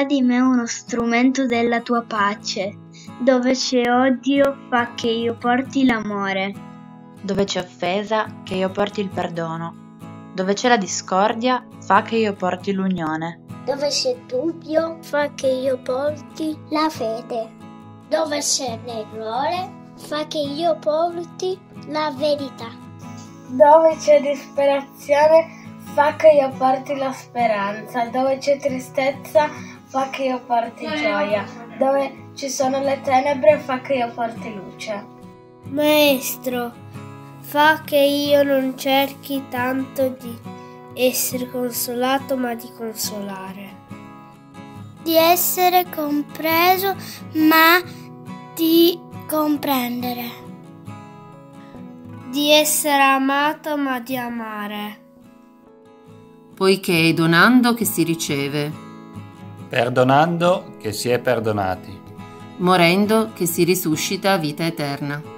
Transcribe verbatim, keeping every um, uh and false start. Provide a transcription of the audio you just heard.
Fa di me uno strumento della tua pace. Dove c'è odio, fa che io porti l'amore. Dove c'è offesa, che io porti il perdono. Dove c'è la discordia, fa che io porti l'unione. Dove c'è dubbio, fa che io porti la fede. Dove c'è l'errore, fa che io porti la verità. Dove c'è disperazione, fa che io porti la speranza. Dove c'è tristezza, fa che io porti gioia. Dove ci sono le tenebre, fa che io porti luce. Maestro, fa che io non cerchi tanto di essere consolato, ma di consolare. Di essere compreso, ma di comprendere. Di essere amato, ma di amare. Poiché è donando che si riceve, perdonando che si è perdonati, morendo che si risuscita a vita eterna.